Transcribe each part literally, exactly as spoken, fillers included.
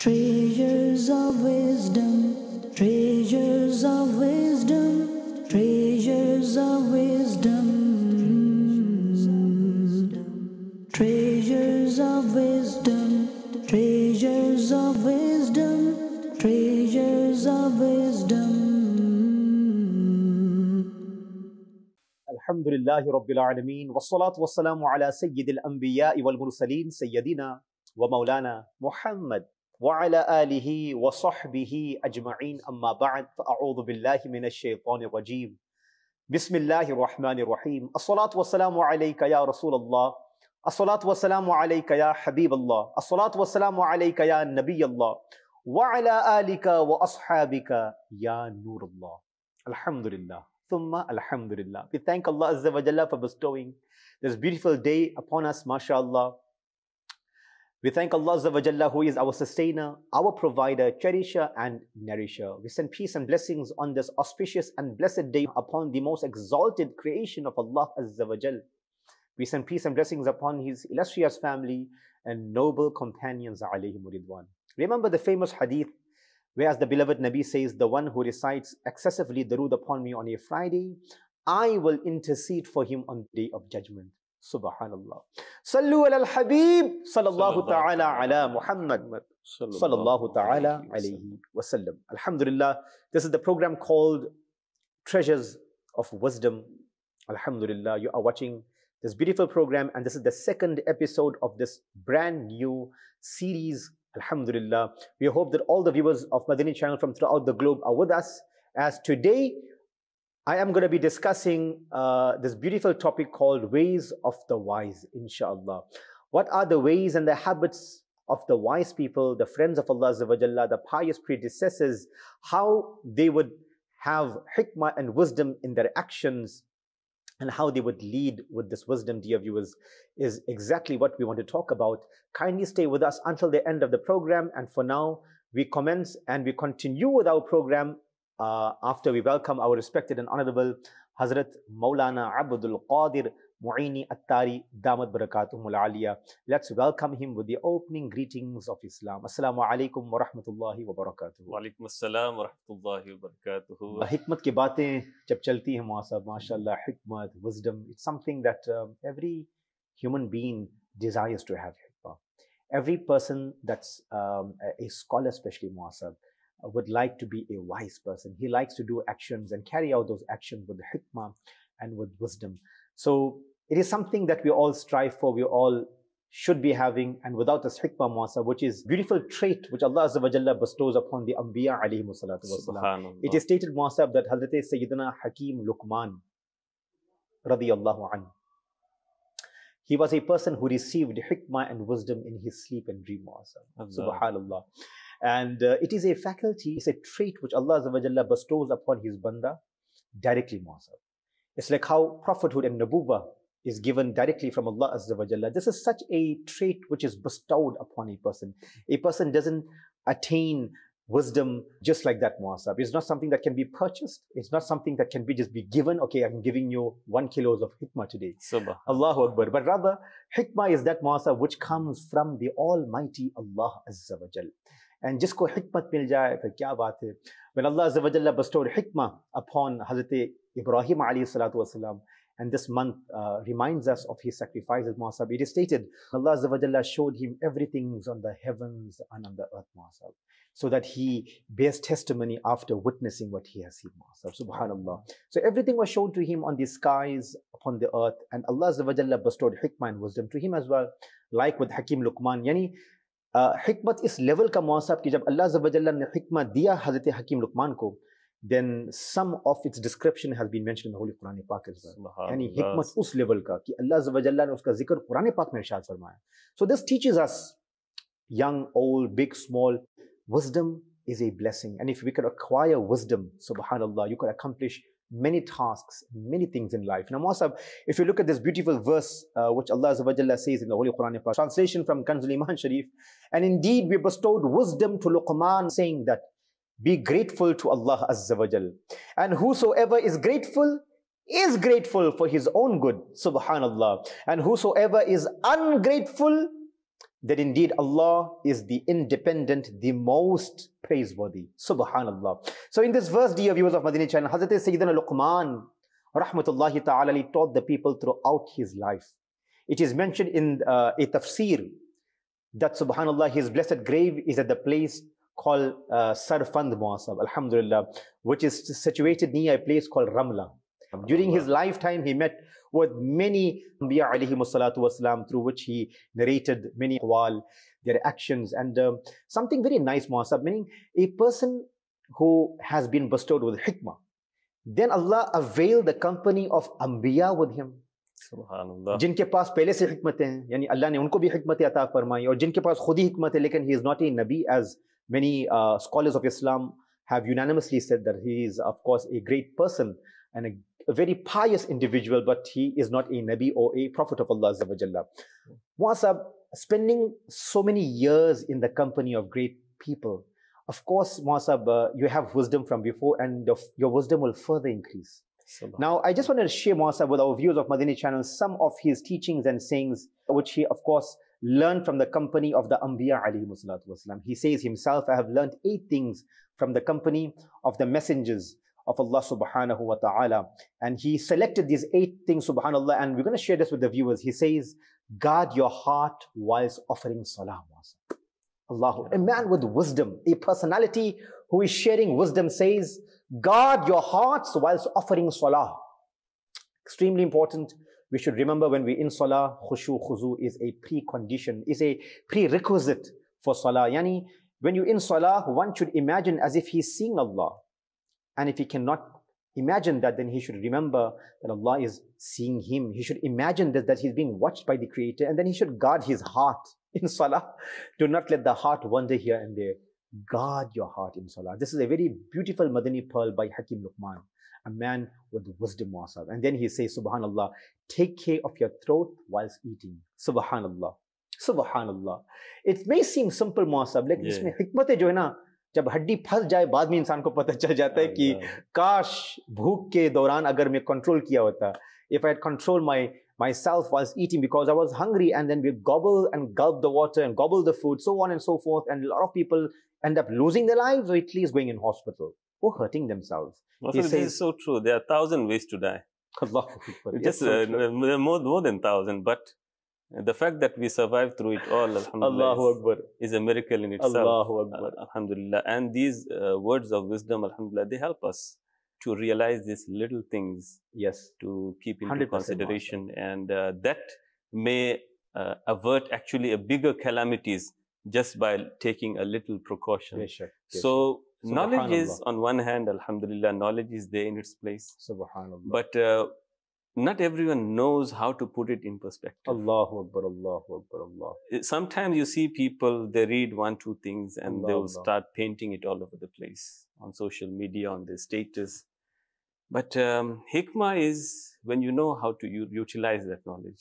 Treasures of wisdom, treasures of wisdom, treasures of wisdom, treasures of wisdom, treasures of wisdom, treasures of wisdom. Alhamdulillahi Rabbil Alameen, wassalatu wassalamu ala Sayyidil Anbiya'i wal Mursaleen, Sayyidina wa Maulana Muhammad wa ala alihi wa sahbihi ajma'een, amma ba'd, fa'a'udhu billahi minash shaitanir rajeem. Bismillahir Rahmanir Rahim. As-salatu wassalamu alayka ya Rasulallah. As-salatu wassalamu alayka ya Habiballah. As-salatu wassalamu alayka ya Nabiyallah. Wa ala alika wa ashabika ya Nurullah. Alhamdulillah. Thumma alhamdulillah. We thank Allah Azza wa Jalla for bestowing this beautiful day upon us, mashallah. We thank Allah Azza wa Jalla, who is our sustainer, our provider, cherisher and nourisher. We send peace and blessings on this auspicious and blessed day upon the most exalted creation of Allah Azza wa Jalla. We send peace and blessings upon His illustrious family and noble companions, alayhim ridwan. Remember the famous hadith, whereas the beloved Nabi says, the one who recites excessively darood upon me on a Friday, I will intercede for him on the day of judgment. Subhanallah. Sallu ala al-Habib, sallallahu ta'ala ala Muhammad, sallallahu ta'ala alayhi wasallam. Alhamdulillah, this is the program called Treasures of Wisdom. Alhamdulillah, you are watching this beautiful program, and this is the second episode of this brand new series. Alhamdulillah, we hope that all the viewers of Madani Channel from throughout the globe are with us, as today I am going to be discussing uh, this beautiful topic called Ways of the Wise, inshallah. What are the ways and the habits of the wise people, the friends of Allah Azza wa Jalla, the pious predecessors, how they would have hikmah and wisdom in their actions, and how they would lead with this wisdom, dear viewers, is exactly what we want to talk about. Kindly stay with us until the end of the program. And for now, we commence and we continue with our program uh, after we welcome our respected and honorable Hazrat Maulana Abdul Qadir Mu'ini Attari Damat Barakatuhumul Aliyah. Let's welcome him with the opening greetings of Islam. Assalamu alaikum wa rahmatullahi wa barakatuh. Wa alaikum assalam wa rahmatullahi wa barakatuh. Hikmat ki baatein jab chalti hain maasab, mashallah, hikmat, wisdom, it's something that um, every human being desires to have hikmah. Every person that's um, a, a scholar, especially maasab, uh, would like to be a wise person. He likes to do actions and carry out those actions with hikmah and with wisdom. So it is something that we all strive for, we all should be having, and without this hikmah muasa, which is beautiful trait which Allah Azza wa Jalla bestows upon the Anbiya alayhi salatu wasalam. It is stated muasa that Hazrat Sayyidina Hakim Luqman radiyallahu anhu, he was a person who received hikmah and wisdom in his sleep and dream muasa. Subhanallah. And uh, it is a faculty, it's a trait which Allah Azza wa Jalla bestows upon his banda directly muasa. It's like how prophethood and nabuwwah is given directly from Allah Azza wa Jalla. This is such a trait which is bestowed upon a person. A person doesn't attain wisdom just like that, muasab. It's not something that can be purchased. It's not something that can be just be given. Okay, I'm giving you one kilos of hikmah today. Subhanallah. Allahu Akbar. But rather, hikmah is that muasab which comes from the Almighty Allah Azza wa Jalla. And jisko hikmat mil jaye, phir kya baat hai? When Allah Azza wa Jalla bestowed hikmah upon Hazrat Ibrahim alayhi salatu wasalam, and this month uh, reminds us of his sacrifices, muasab, it is stated, Allah Azza wa Jalla showed him everything on the heavens and on the earth, muasab, so that he bears testimony after witnessing what he has seen, muasab. Subhanallah. So everything was shown to him on the skies, upon the earth, and Allah Azza wa Jalla bestowed hikmah and wisdom to him as well, like with Hakim Luqman. Yani, Uh, hikmat is level ka muasab ki jab Allah Azza wa Jalla ne hikmat diya Hazrat Hakim Luqman ko, then some of its description has been mentioned in the Holy Quran Pak as well. Yani hikmat us level ka ki Allah Azza wa Jalla ne uska zikr Quran Pak mein irshad farmaya. So this teaches us, young, old, big, small, wisdom is a blessing. And if we could acquire wisdom, subhanallah, you could accomplish many tasks, many things in life. Now, Muasab, if you look at this beautiful verse, uh, which Allah Azza wa Jalla says in the Holy Quran, translation from Kanzul Iman Sharif, and indeed we bestowed wisdom to Luqman, saying that, be grateful to Allah Azza wa Jalla. And whosoever is grateful is grateful for his own good, subhanallah. And whosoever is ungrateful that indeed Allah is the independent, the most praiseworthy. Subhanallah. So in this verse, dear viewers of Madani Channel, Hazrat Sayyidina Luqman, rahmatullahi ta'ala, he taught the people throughout his life. It is mentioned in uh, a tafsir that subhanallah, his blessed grave is at the place called uh, Sarfand Muasab, alhamdulillah, which is situated near a place called Ramla. During his lifetime, he met with many Anbiya alayhi salatu wasalam, through which he narrated many aqwal, their actions, and um, something very nice, Muasab, meaning a person who has been bestowed with hikmah, then Allah availed the company of Anbiya with him. Subhanallah. जिनके पास पहले से हिकमत हैं, यानी अल्लाह ने उनको भी हिकमत अता फरमाई, और जिनके पास खुद ही हिकमत है, लेकिन he is not a nabi, as many uh, scholars of Islam have unanimously said that he is of course a great person and a, a very pious individual, but he is not a nabi or a prophet of Allah Azza wa Jalla. Muasab, spending so many years in the company of great people, of course, Muasab, uh, you have wisdom from before, and of, your wisdom will further increase. Now, I just want to share, Muasab, with our viewers of Madani Channel some of his teachings and sayings, which he, of course, learned from the company of the Anbiya alayhi salatu wasalam. He says himself, I have learned eight things from the company of the messengers of Allah subhanahu wa ta'ala. And he selected these eight things, subhanallah, and we're going to share this with the viewers. He says, guard your heart whilst offering salah, Muasab. Allah, a man with wisdom, a personality who is sharing wisdom, says, guard your hearts whilst offering salah. Extremely important. We should remember when we're in salah, khushu, khuzu is a precondition, is a prerequisite for salah. Yani, when you're in salah, one should imagine as if he's seeing Allah. And if he cannot imagine that, then he should remember that Allah is seeing him. He should imagine that, that he's being watched by the Creator, and then he should guard his heart in salah. Do not let the heart wander here and there. Guard your heart in salah. This is a very beautiful Madani pearl by Hakim Luqman, a man with wisdom, Muasab. And then he says, subhanallah, take care of your throat whilst eating. Subhanallah. Subhanallah. It may seem simple, Muasab, लेकिन इसमें हिकमत जो है ना, जब हड्डी फंस जाए बाद में इंसान को पता चल जाता है कि काश भूख के दौरान अगर मैं कंट्रोल किया होता, if I had controlled my myself whilst eating, because I was hungry, and then we gobble and gulp the water and gobble the food, so on and so forth, and a lot of people end up losing their lives or at least going in hospital or hurting themselves. Also, this is so true. There are a thousand ways to die. Allah, just so uh, more, more than thousand, but the fact that we survived through it all, alhamdulillah, is, is a miracle in itself. Allahu Akbar. Uh, alhamdulillah. And these uh, words of wisdom, alhamdulillah, they help us to realize these little things, yes, to keep into consideration, and uh, that may uh, avert actually a bigger calamities just by taking a little precaution. Yes, sure. Yes, so sure. Knowledge is, on one hand, alhamdulillah, knowledge is there in its place. Subhanallah. But uh, not everyone knows how to put it in perspective. Allahu Akbar, Allahu Akbar, Allah. Sometimes you see people, they read one, two things, and Allah, they will Allah. start painting it all over the place on social media, on their status. But um, hikmah is when you know how to utilize that knowledge.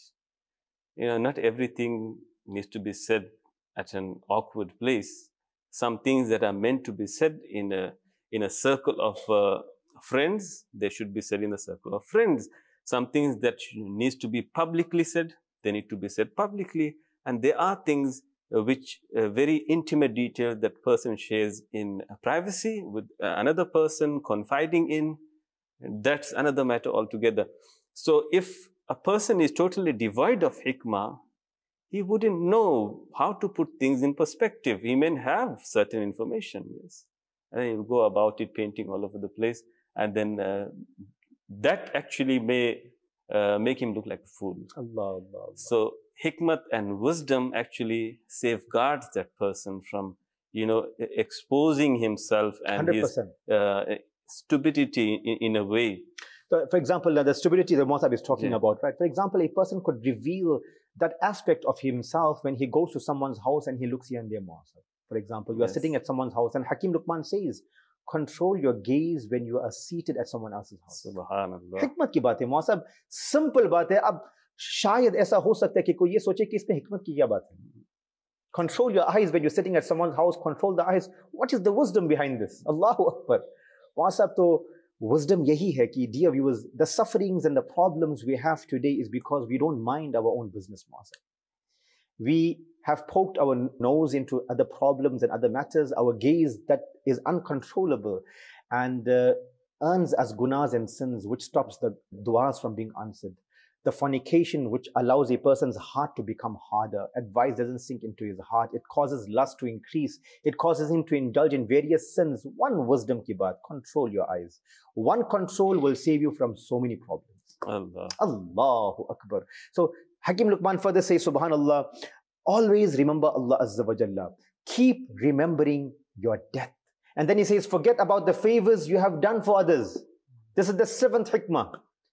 You know, not everything needs to be said at an awkward place. Some things that are meant to be said in a, in a circle of uh, friends, they should be said in the circle of friends. Some things that needs to be publicly said, they need to be said publicly. And there are things uh, which uh, very intimate detail that person shares in privacy with uh, another person, confiding in. That's another matter altogether. So if a person is totally devoid of hikmah, he wouldn't know how to put things in perspective. He may have certain information, yes, and then he'll go about it painting all over the place, and then uh, that actually may uh, make him look like a fool. Allah, Allah, Allah. So hikmat and wisdom actually safeguards that person from, you know, exposing himself and one hundred percent. His uh, stupidity in, in a way. So, for example, the stupidity that Muasab is talking yeah. about, right? For example, a person could reveal that aspect of himself when he goes to someone's house and he looks here and there, Muasab. For example, you yes. are sitting at someone's house, and Hakim Luqman says, control your gaze when you are seated at someone else's house. Subhanallah. Hikmat ki baat hai, Muasab. Simple baat hai. Ab shayad aisa ho sakta hai ki koi ye soche ki isme hikmat ki kya baat hai. Control your eyes when you're sitting at someone's house. Control the eyes. What is the wisdom behind this? Allahu Akbar. Muasab, to wisdom yahi hai ki, dear viewers, the sufferings and the problems we have today is because we don't mind our own business, Muasab. We have poked our nose into other problems and other matters, our gaze that is uncontrollable and uh, earns us gunas and sins, which stops the du'as from being answered. The fornication, which allows a person's heart to become harder. Advice doesn't sink into his heart. It causes lust to increase. It causes him to indulge in various sins. One wisdom ki baat, control your eyes. One control will save you from so many problems. Allah. Allahu Akbar. So Hakim Luqman further says, Subhanallah, always remember Allah Azza wa Jalla. Keep remembering your death. And then he says, forget about the favors you have done for others. This is the seventh hikmah.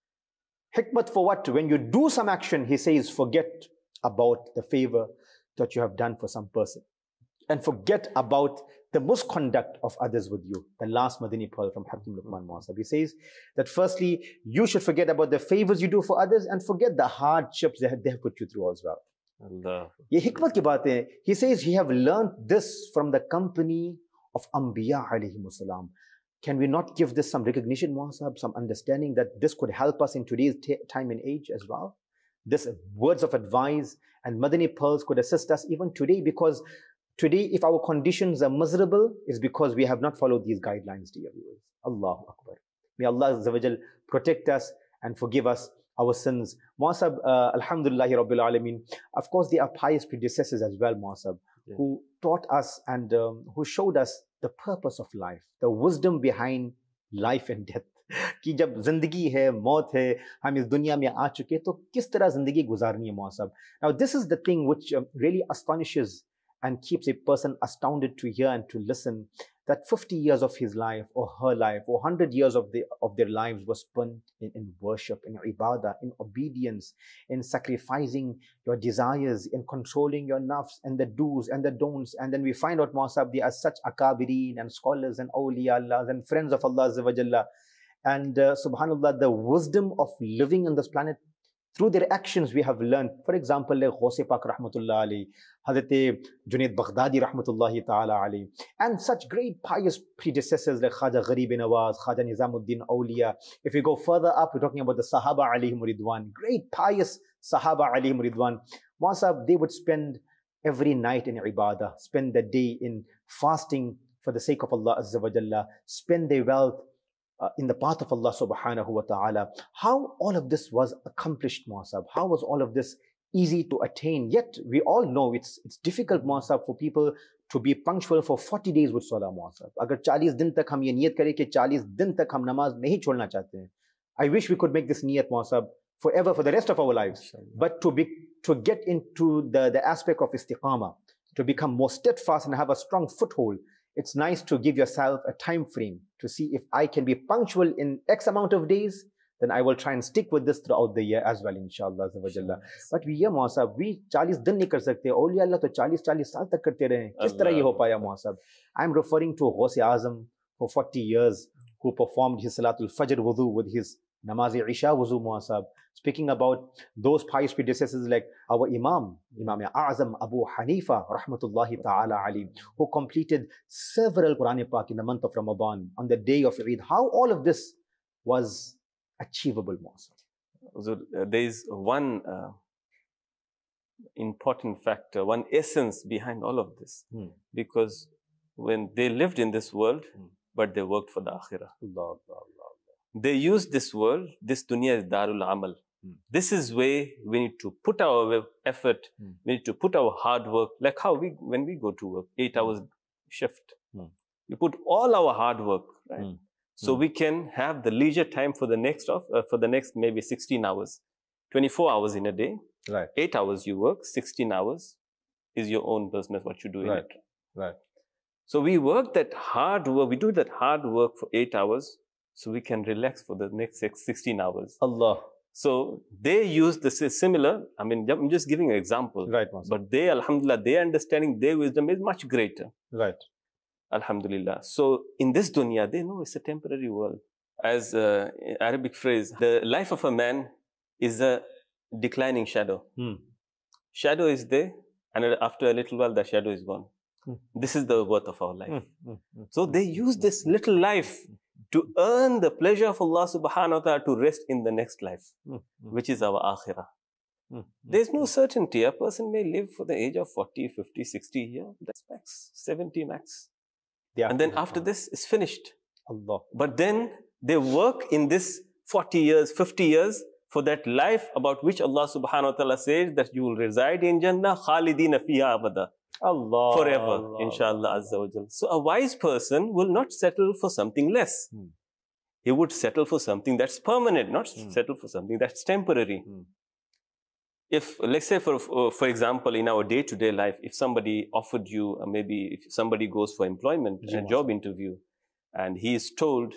Hikmat for what? When you do some action, he says, forget about the favor that you have done for some person. And forget about the misconduct of others with you. The last Madani pearl from Hakim Luqman Muasab. He says that firstly, you should forget about the favors you do for others and forget the hardships they have, they have put you through as well. Allah. Ye hikmat ki baat hai. He says he have learned this from the company of Anbiya alayhimus salam. Can we not give this some recognition, Muasab, some understanding that this could help us in today's time and age as well? This words of advice and Madani pearls could assist us even today, because today, if our conditions are miserable, it's because we have not followed these guidelines, dear viewers. Allahu Akbar. May Allah Azza wa Jal protect us and forgive us our sins. Muasab, uh, Alhamdulillahi Rabbil Alameen. Of course, there are pious predecessors as well, Muasab, yeah, who taught us and um, who showed us the purpose of life, the wisdom behind life and death. कि जब जिंदगी है, मौत है, हम इस दुनिया में आ चुके, तो किस तरह जिंदगी गुजारनी है मुआसब. Now this is the thing which um, really astonishes and keeps a person astounded to hear and to listen, that fifty years of his life or her life or one hundred years of, the, of their lives was spent in, in worship, in ibadah, in obedience, in sacrificing your desires, in controlling your nafs and the do's and the don'ts. And then we find out, Muasab, there are such akabirin and scholars and awliya Allah and friends of Allah Azza wa Jalla. And uh, subhanallah, the wisdom of living on this planet, through their actions we have learned. For example, like Ghaus Pak Rahmatullah Ali, Hazrat Junaid Baghdadi Rahmatullahi Ta'ala Ali, and such great pious predecessors like Khaja Gharib Nawaz, Khaja Nizamuddin Awliya. If we go further up, we're talking about the Sahaba alayhim ridwan, great pious Sahaba alayhim ridwan. Masab, they would spend every night in ibadah, spend the day in fasting for the sake of Allah Azza wa Jalla, spend their wealth Uh, in the path of Allah subhanahu wa ta'ala. How all of this was accomplished, Muasab? How was all of this easy to attain? Yet we all know it's it's difficult, Muasab, for people to be punctual for forty days with Salah, Muasab. Agar forty din tak hum ye niyat kare ki forty din tak hum namaz nahi chhodna chahte hain. I wish we could make this niyat, Muasab, forever, for the rest of our lives. But to be to get into the, the aspect of istiqamah, to become more steadfast and have a strong foothold, it's nice to give yourself a time frame to see if I can be punctual in X amount of days, then I will try and stick with this throughout the year as well, inshallah. But we, yeah, Muasab, we forty din nahi kar sakte. Awliya Allah to forty forty saal tak karte rahe. Kis tarah ye ho paya, Muasab? I'm referring to Ghaus Azam for forty years, who performed his Salatul Fajr wudu with his Namaz-e Isha wudu, Muasab. Speaking about those pious predecessors like our Imam, Imam A'azam Abu Hanifa, Rahmatullahi Ta'ala Ali, who completed several Quran Pak in the month of Ramadan, on the day of Eid. How all of this was achievable, Muasab? So, uh, there is one uh, important factor, one essence behind all of this. Hmm. Because when they lived in this world, hmm. but they worked for the Akhirah. Allah, Allah, Allah. They use this world, this dunya is darul amal. Hmm. This is where we need to put our effort, hmm. we need to put our hard work, like how we, when we go to work, eight hours shift. Hmm. We put all our hard work, right? Hmm. So hmm. we can have the leisure time for the next of, uh, for the next maybe sixteen hours, twenty-four hours in a day, right? Eight hours you work, sixteen hours is your own business, what you do in right. it. Right. So we work that hard work, we do that hard work for eight hours, so we can relax for the next sixteen hours. Allah. So they use this similar, I mean, I'm just giving an example. Right. But they, alhamdulillah, their understanding, their wisdom is much greater. Right. Alhamdulillah. So in this dunya, they know it's a temporary world. As uh, Arabic phrase, the life of a man is a declining shadow. Hmm. Shadow is there, and after a little while, the shadow is gone. Hmm. This is the worth of our life. Hmm. Hmm. So they use this little life to earn the pleasure of Allah subhanahu wa ta'ala to rest in the next life, mm-hmm. which is our akhirah. Mm. There's no certainty. A person may live for the age of forty, fifty, sixty years. That's max. seventy max. Yeah. And then after this, it's finished. Allah. But then they work in this forty years, fifty years for that life about which Allah subhanahu wa ta'ala says that you will reside in Jannah, khalidina fiha abada. Allah. Forever, Allah, inshallah azza wa jal. So a wise person will not settle for something less. Hmm. He would settle for something that's permanent, not Hmm. settle for something that's temporary. Hmm. If, let's say, for for example, in our day-to-day life, if somebody offered you, uh, maybe if somebody goes for employment, a job interview, and he is told,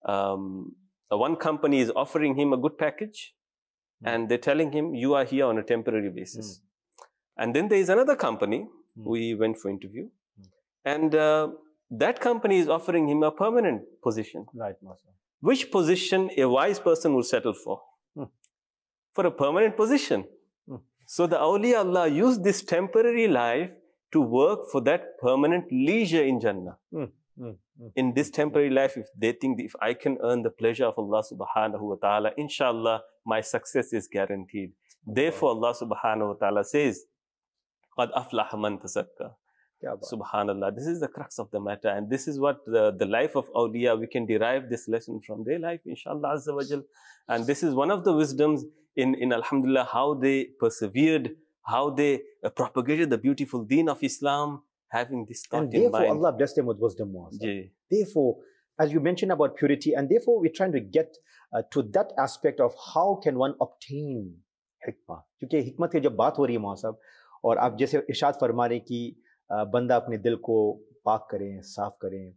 um, uh, one company is offering him a good package, mm. and they're telling him, you are here on a temporary basis. Mm. And then there is another company, mm. we went for interview, mm. and uh, that company is offering him a permanent position. Right, Master. Which position a wise person will settle for? Mm. For a permanent position. Mm. So the awliya Allah used this temporary life to work for that permanent leisure in Jannah. Mm. Mm. Mm. In this temporary life, if they think if I can earn the pleasure of Allah subhanahu wa ta'ala, inshallah, my success is guaranteed. Oh, therefore, Allah subhanahu wa ta'ala says, قَدْ أَفْلَحَ مَنْ تَزَكَّى. Subhanallah, this is the crux of the matter, and this is what the, the life of awliya, we can derive this lesson from their life, inshallah azza wa jal. And this is one of the wisdoms in, in alhamdulillah, how they persevered, how they uh, propagated the beautiful deen of Islam, having this thought and in therefore mind. Allah blessed them with wisdom. Yeah. Therefore, as you mentioned about purity, and therefore we're trying to get uh, to that aspect of how can one obtain hikmah. क्योंकि हिकमत की जब बात हो रही है मौला साहब, और आप जैसे इरशाद फरमा रहे कि बंदा अपने दिल को पाक करें, साफ करें,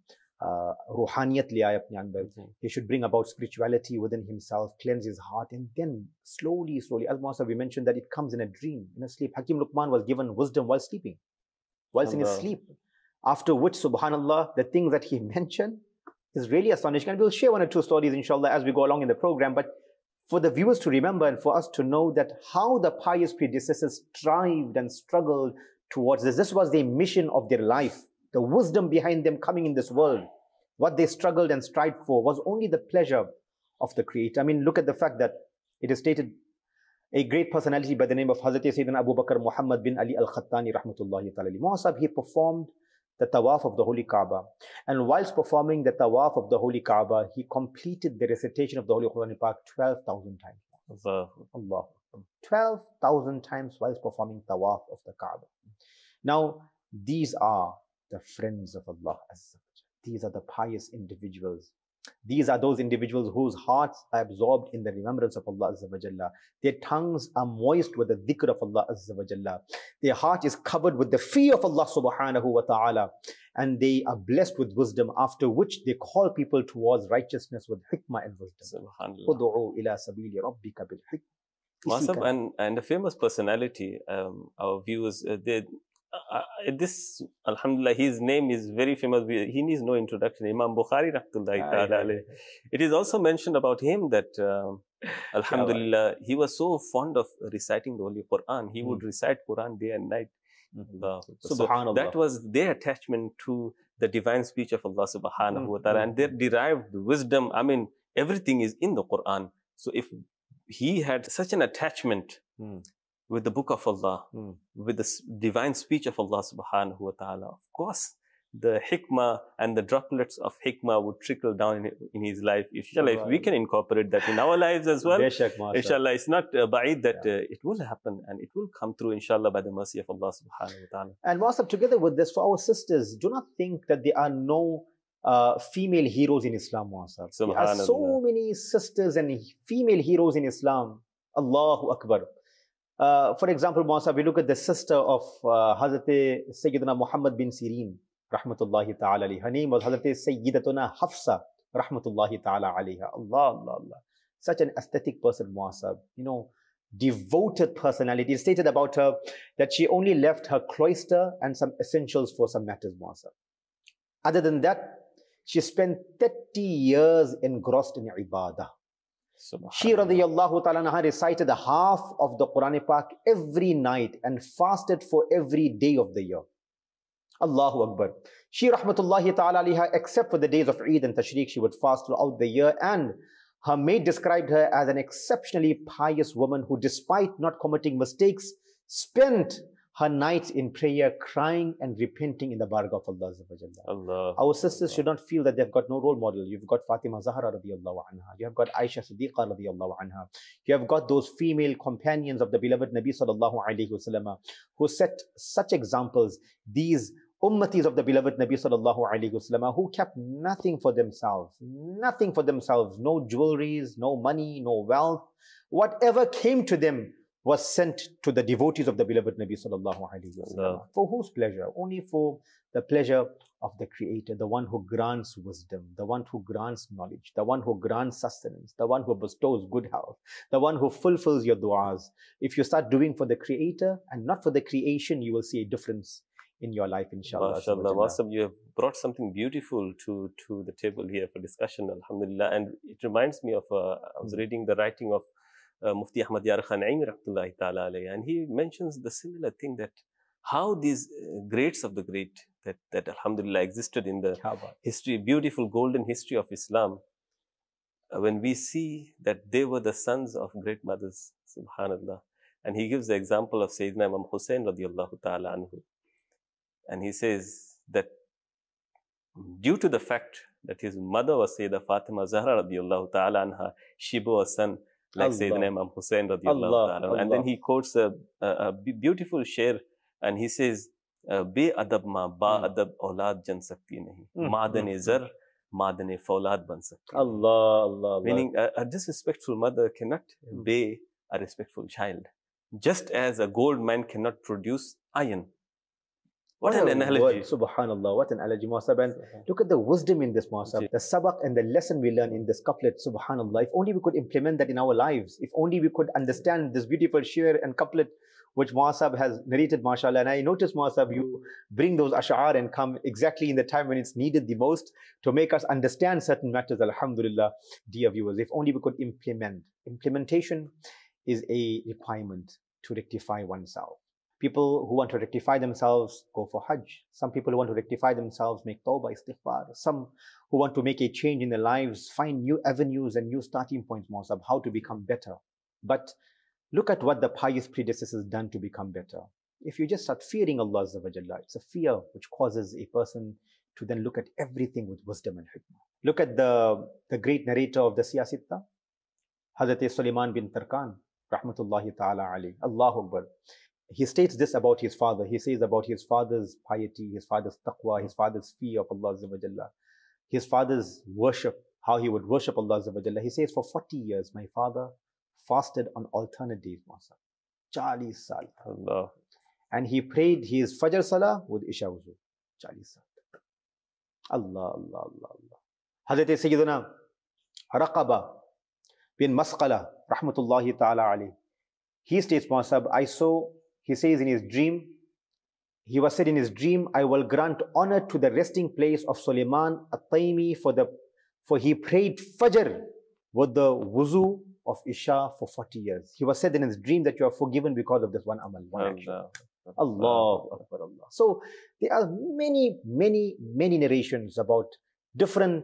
रूहानियत ले आए अपने अंदर. He should bring about spirituality within himself, cleanse his heart, and then slowly, slowly, as Master, we mentioned that it comes in a dream, in a sleep. Hakim Luqman was given wisdom while sleeping, whilst in his sleep. After which, subhanallah, the things that he mentioned is really astonishing. And we'll share one or two stories, inshallah, as we go along in the program. But for the viewers to remember and for us to know that how the pious predecessors strived and struggled towards this. This was the mission of their life. The wisdom behind them coming in this world. What they struggled and strived for was only the pleasure of the Creator. I mean, look at the fact that it is stated, a great personality by the name of Hazrat Sayyidina Abu Bakr Muhammad bin Ali al-Khattani rahmatullahi ta'ala. Muasab, he performed the tawaf of the Holy Kaaba. And whilst performing the tawaf of the Holy Kaaba, he completed the recitation of the Holy Quran Pak twelve thousand times. Allah. Allah. twelve thousand times whilst performing tawaf of the Kaaba. Now, these are the friends of Allah. These are the pious individuals. These are those individuals whose hearts are absorbed in the remembrance of Allah Azza wa Jalla. Their tongues are moist with the dhikr of Allah Azza wa Jalla. Their heart is covered with the fear of Allah Subhanahu wa Ta'ala. And they are blessed with wisdom, after which they call people towards righteousness with hikmah and wisdom. Udu'u ila sabili rabbika bil hikmah. And, and a famous personality, um, our viewers, uh, they Uh, this, alhamdulillah, his name is very famous. He needs no introduction. Imam Bukhari rahmatullahi ta'ala alayhi. It is also mentioned about him that, uh, alhamdulillah, he was so fond of reciting the Holy Quran. He would recite Quran day and night. Mm-hmm. So that was their attachment to the divine speech of Allah subhanahu wa ta'ala. And their derived wisdom, I mean, everything is in the Quran. So if he had such an attachment mm. with the book of Allah, hmm. with the divine speech of Allah subhanahu wa ta'ala, of course, the hikmah and the droplets of hikmah would trickle down in, in his life. Inshallah, if we can incorporate that in our lives as well, inshallah, it's not uh, ba'id that yeah. uh, it will happen and it will come through, inshallah, by the mercy of Allah subhanahu wa ta'ala. And Wasab, together with this, for our sisters, do not think that there are no uh, female heroes in Islam, Wasab. There are so many sisters and female heroes in Islam. Allahu Akbar. Uh, for example, Mawasa, we look at the sister of uh, Hazrat Sayyidina Muhammad bin Sirin, rahmatullahi ta'ala alayhi. Her name was Hazrat Sayyidatuna Hafsa, rahmatullahi ta'ala alayha. Allah, Allah, Allah. Such an aesthetic person, Mawasa. You know, devoted personality. It stated about her that she only left her cloister and some essentials for some matters, Mawasa. Other than that, she spent thirty years engrossed in ibadah. She radiyallahu ta'ala anha recited the half of the Quran Pak every night and fasted for every day of the year. Allahu Akbar. She rahmatullahi ta'ala aliha, except for the days of Eid and Tashriq, she would fast throughout the year. And Her maid described her as an exceptionally pious woman who, despite not committing mistakes, spent her nights in prayer, crying and repenting in the bargah of Allah. Allah. Our sisters should not feel that they've got no role model. You've got Fatima Zahra radiallahu anha. You have got Aisha Siddiqa radiallahu anha. You have got those female companions of the beloved Nabi sallallahu alayhi wasallam who set such examples. These ummatis of the beloved Nabi sallallahu alayhi wasallam who kept nothing for themselves. Nothing for themselves. No jewelries, no money, no wealth. Whatever came to them was sent to the devotees of the beloved Nabi sallallahu alayhi wasallam. For whose pleasure? Only for the pleasure of the Creator, the one who grants wisdom, the one who grants knowledge, the one who grants sustenance, the one who bestows good health, the one who fulfills your du'as. If you start doing for the Creator and not for the creation, you will see a difference in your life, inshallah. MashaAllah, Masab, you have brought something beautiful to, to the table here for discussion, alhamdulillah. And it reminds me of, uh, I was reading the writing of Uh, Mufti Ahmad Yar Khan Aimi rahmatullahi ta'ala alayhi, and he mentions the similar thing that how these uh, greats of the great that, that alhamdulillah existed in the history, beautiful golden history of Islam, uh, when we see that they were the sons of great mothers, subhanallah. And he gives the example of Sayyidina Imam Hussain radiyallahu ta'ala anhu. And he says that due to the fact that his mother was Sayyidah Fatima Zahra radiyallahu ta'ala anha, she bore a son like Sayyidina Imam Hussain radiallahu ta'ala. And then he quotes a, a, a beautiful sher, and he says, Be adab ma ba adab aulad jan sakti nahi. Madane zar, madane faulad ban sakti. Allah, Allah, Allah. Meaning, a, a disrespectful mother cannot be a respectful child. Just as a gold mine cannot produce iron. What, what an analogy. Word, subhanallah, what an analogy, Masab. And look at the wisdom in this, Masab. The sabaq and the lesson we learn in this couplet, subhanallah. If only we could implement that in our lives. If only we could understand this beautiful shir and couplet which Masab has narrated, mashallah. And I noticed, Masab, you bring those ash'ar and come exactly in the time when it's needed the most to make us understand certain matters, alhamdulillah, dear viewers. If only we could implement. Implementation is a requirement to rectify oneself. People who want to rectify themselves go for Hajj. Some people who want to rectify themselves make tawbah, istighfar. Some who want to make a change in their lives find new avenues and new starting points, Mawsab, how to become better. But look at what the pious predecessors done to become better. If you just start fearing Allah Azza wa Jalla, it's a fear which causes a person to then look at everything with wisdom and hikmah. Look at the, the great narrator of the Siyasitta, Hazrat Sulaiman bin Tarkan, rahmatullahi ta'ala alayhi. Allahu Akbar. He states this about his father. He says about his father's piety, his father's taqwa, his father's fear of Allah Azza wa Jalla, his father's worship, how he would worship Allah Azza wa Jalla. He says, for forty years, my father fasted on alternate days, Masa. forty sal. Allah. And he prayed his Fajr Salah with Isha Wuzu. forty sal. Allah, Allah, Allah, Allah. Hazrat Sayyidina Raqaba bin Masqala, rahmatullahi ta'ala alayhi. He states, Masab, I saw, he says in his dream, he was said in his dream, I will grant honor to the resting place of Sulaiman at-Taymi for the, for he prayed Fajr with the wuzu of Isha for forty years. He was said in his dream that you are forgiven because of this one amal, one action. Allahu Akbar, Allah. So there are many, many, many narrations about different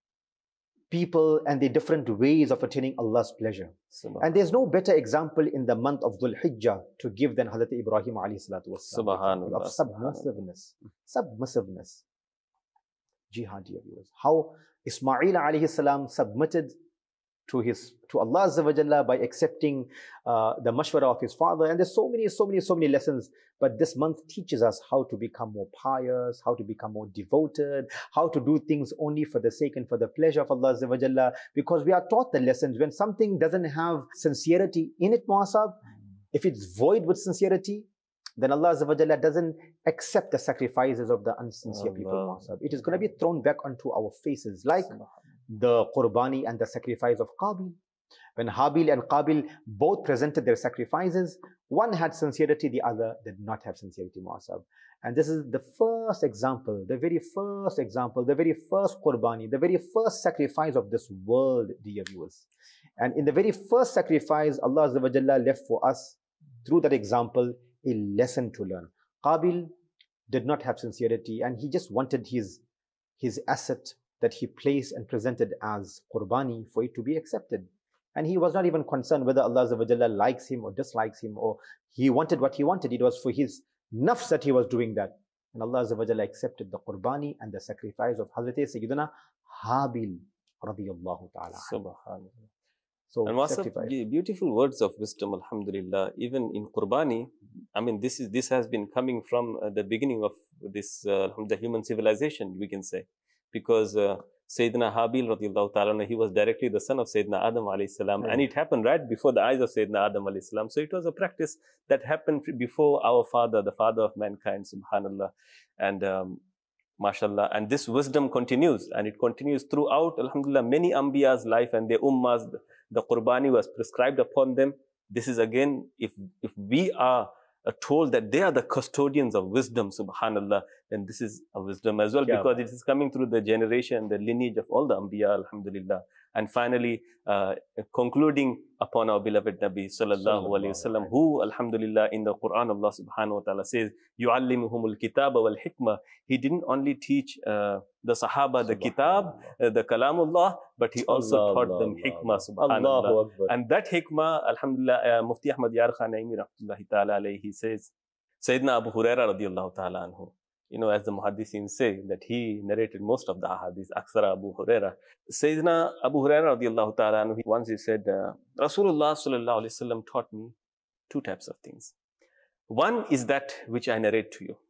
people and the different ways of attaining Allah's pleasure. And there's no better example in the month of Dhul Hijjah to give than Hazrat Ibrahim alayhi salatu wasalam, of submissiveness. Submissiveness. Jihad, dear viewers. How Ismail alayhi salam submitted to his to Allah Azza wa Jalla by accepting uh, the mashwara of his father. And there's so many, so many, so many lessons. But this month teaches us how to become more pious, how to become more devoted, how to do things only for the sake and for the pleasure of Allah Azza wa Jalla. Because we are taught the lessons. When something doesn't have sincerity in it, Mu'asab, if it's void with sincerity, then Allah Azza wa Jalla doesn't accept the sacrifices of the unsincere Allah. people, Mu'asab. It is going to be thrown back onto our faces. Like the qurbani and the sacrifice of Qabil. When Habil and Qabil both presented their sacrifices, one had sincerity, the other did not have sincerity, Mu'asab. And this is the first example, the very first example, the very first qurbani, the very first sacrifice of this world, dear viewers. And in the very first sacrifice, Allah Azza wa Jalla left for us, through that example, a lesson to learn. Qabil did not have sincerity and he just wanted his, his asset, that he placed and presented as qurbani for it to be accepted. And he was not even concerned whether Allah Azza wa Jalla likes him or dislikes him, or he wanted what he wanted. It was for his nafs that he was doing that. And Allah Azza wa Jalla accepted the qurbani and the sacrifice of Hazrat Sayyidina Habil radiyallahu ta'ala. Subhanallah. So, and Masab, beautiful words of wisdom, alhamdulillah. Even in qurbani, I mean, this is this has been coming from uh, the beginning of this uh, the human civilization, we can say, because uh, Sayyidina Habil radiallahu ta'ala, he was directly the son of Sayyidina Adam alayhi salam, right. And it happened right before the eyes of Sayyidina Adam alayhi salam. So it was a practice that happened before our father, the father of mankind, subhanallah. And um, mashallah, and this wisdom continues, and it continues throughout, alhamdulillah, many Anbiya's life and their ummahs. The qurbani was prescribed upon them. This is again, if, if we are uh, told that they are the custodians of wisdom, subhanallah, then this is a wisdom as well, yeah. Because it is coming through the generation, the lineage of all the Anbiya, alhamdulillah. And finally, uh, concluding upon our beloved Nabi sallallahu alayhi wasallam, who, alhamdulillah, in the Quran, Allah subhanahu wa ta'ala says, yu'allimuhumul kitaba wal hikmah. He didn't only teach uh, the Sahaba the kitab, uh, the kalamullah, but he also Allah, taught them hikmah, subhanallah. And that hikmah, alhamdulillah, uh, Mufti Ahmad Yar Khan Naimi rahmatullahi ta'ala alayhi, he says, Sayyidina Abu Huraira radiallahu ta'ala anhu, you know, as the muhaddithin say, that he narrated most of the ahadith, Aksara Abu Huraira. Sayyidina Abu Huraira radiallahu ta'ala anhu, once he said, uh, Rasulullah sallallahu alayhi wa sallam taught me two types of things. One is that which I narrate to you.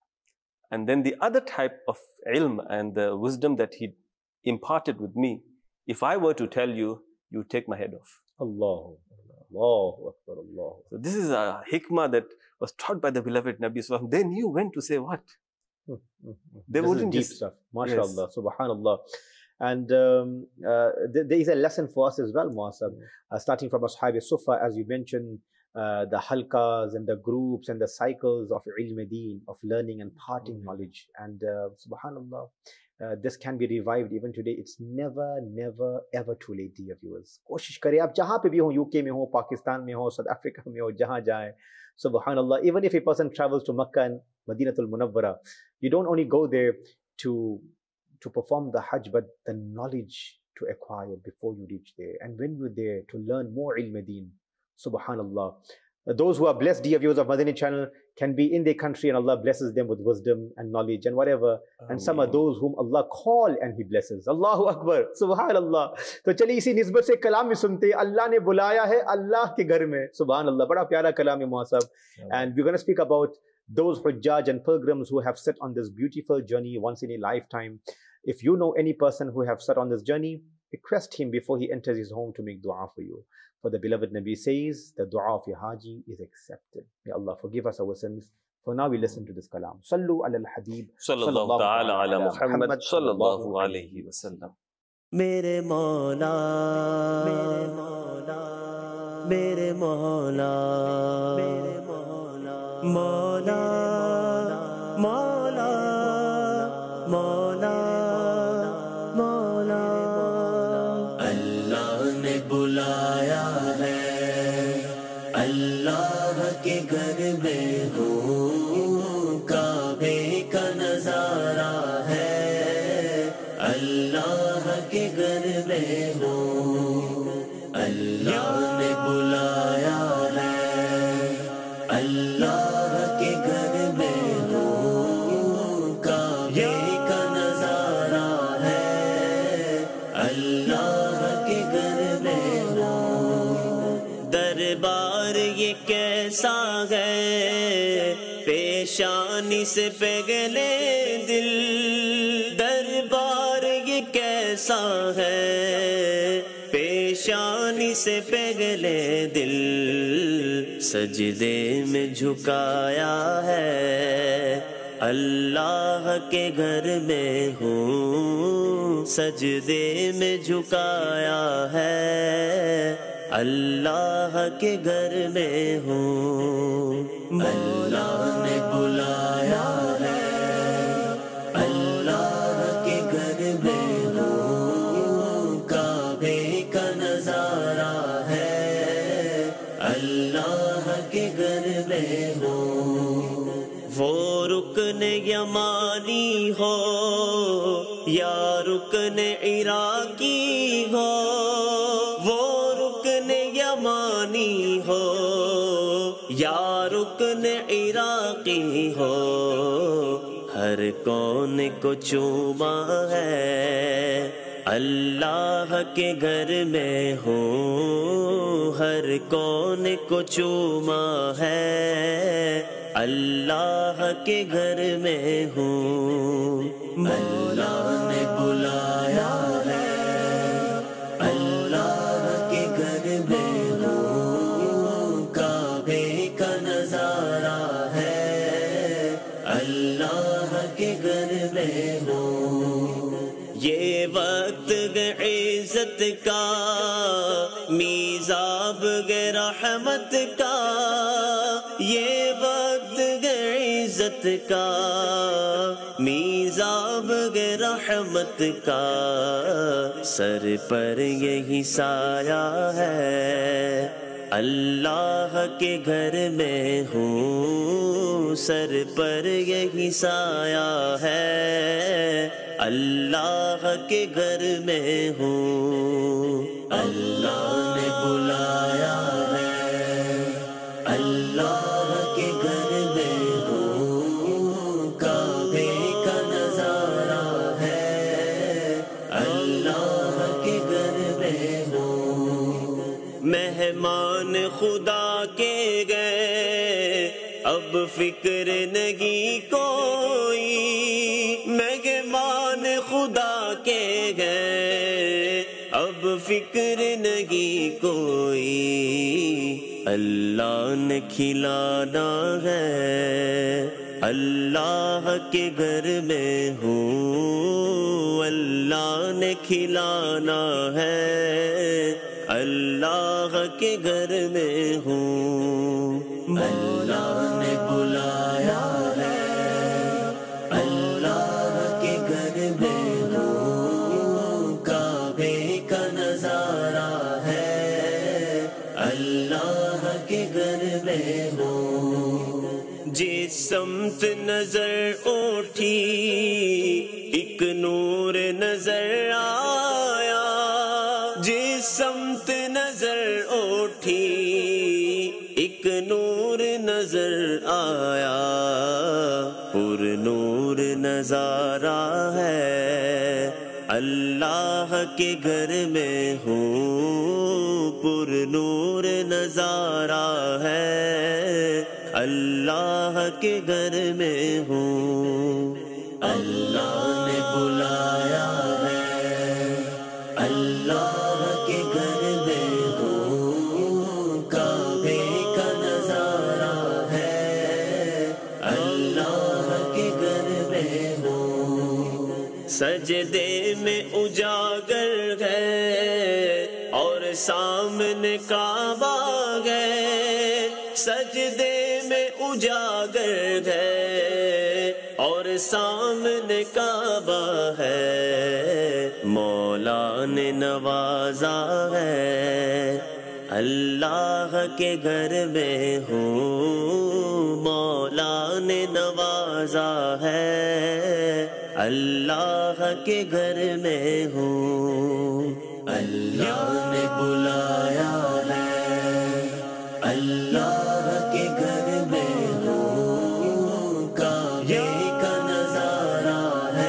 And then the other type of ilm and the wisdom that he imparted with me, if I were to tell you, you take my head off. Allah, Allah, Allah. So this is a hikmah that was taught by the beloved Nabi Sallallahu Alaihi Wasallam. They knew when to say what. Hmm, hmm, hmm. They this wouldn't is deep just, stuff. MashaAllah, yes. Subhanallah. And um, uh, th there is a lesson for us as well, Muasab. Mm. Uh, starting from Ashab Sufa, as you mentioned, uh, the halkas and the groups and the cycles of ilm deen, of learning and parting mm. knowledge. And uh, Subhanallah, uh, this can be revived even today. It's never, never, ever too late, dear viewers. Koshish kare, aap jahan pe bhi ho, U K mein ho, Pakistan mein ho, South Africa mein ho, jahan jaye. Subhanallah, even if a person travels to Makkah and Madinatul Munawwara, you don't only go there to to perform the Hajj, but the knowledge to acquire before you reach there. And when you're there, to learn more ilm deen. Subhanallah. Those who are blessed, dear viewers of Madani Channel, can be in their country and Allah blesses them with wisdom and knowledge and whatever. Ameen. And some are those whom Allah call and He blesses. Allahu Akbar. Subhanallah. So chaliye isi nisbat se kalam mein sunte, Allah ne bulaya hai Allah ke ghar mein. Subhanallah. Bada pyara kalam hai Muasab. And we're going to speak about those Hujjaj and pilgrims who have set on this beautiful journey once in a lifetime. If you know any person who have set on this journey, request him before he enters his home to make dua for you. For the beloved Nabi says, the dua of your Haji is accepted. May Allah forgive us our sins. For now we listen to this kalam. Sallu ala al-Habib. Sallallahu ta'ala ala Muhammad. Sallallahu alayhi wa sallam. Mere Mawla, Mere Mawla, Mere Mawla, Mere Mawla, Mawla, Mawla, Mawla. बुलाया है अल्लाह के घर में हूँ काबे का नजारा है अल्लाह के घर में हूँ अल्लाह ने बुलाया है अल्लाह के घर में हूँ काबे का नजारा है अल्लाह के घर दरबार ये कैसा है पेशानी से पिघले दिल दरबार ये कैसा है पेशानी से पिघले दिल सजदे में झुकाया है अल्लाह के घर में हूँ सजदे में झुकाया है अल्लाह के घर में हूँ अल्लाह ने बुलाया है अल्लाह के घर में हूँ काबे का नजारा है अल्लाह के घर में हूँ वो रुकन यमानी हो یا رکن عراقی ہو، وہ رکن یمانی ہو، یا رکن عراقی ہو، ہر کون کو چوما ہے اللہ کے گھر میں ہوں، ہر کون کو چوما ہے اللہ کے گھر میں ہوں، اللہ نے بلایا ہے اللہ کے گھر میں ہوں، کعبے کا نظارہ ہے اللہ کے گھر میں ہوں، یہ وقت عزت کا میزاب رحمت کا، یہ وقت عزت کا میزاب رحمت کا، سر پر یہی سایہ ہے اللہ کے گھر میں ہوں، سر پر یہی سایہ ہے اللہ کے گھر میں ہوں، اللہ نے بلایا ہے اللہ کے گھر میں ہوں، کعبے کا نظارہ ہے اللہ کے گھر میں ہوں، مہمان خدا کے گئے اب فکر نہیں کوئی، مہمان خدا کے گئے اب فکر نہیں کوئی، اللہ نے کھلانا ہے اللہ کے گھر میں ہوں، اللہ نے کھلانا ہے اللہ کے گھر میں ہوں، اللہ نے بلایا ہے اللہ کے گھر میں ہوں، کعبے کا نظارہ ہے اللہ کے گھر میں ہوں، جس سمت نظر اٹھی ایک نور نظر آیا، جس سمت نظر اٹھی ایک نور نظر آیا، پر نور نظارہ ہے اللہ کے گھر میں ہوں، پر نور نظارہ ہے اللہ کے گھر میں ہوں، اللہ نے بلایا ہے اللہ کے گھر میں ہوں، کعبے کا نظارہ ہے اللہ کے گھر میں ہوں، سجدے میں اجاگر ہے اور سامنے کعبہ ہے، سجدے میں اجاگر ہے اور سامنے کعبہ ہے، مولا نے نوازا ہے اللہ کے گھر میں ہوں، مولا نے نوازا ہے اللہ کے گھر میں ہوں، اللہ نے بلایا ہے اللہ کے گھر میں ہوں، کعبے کا نظارہ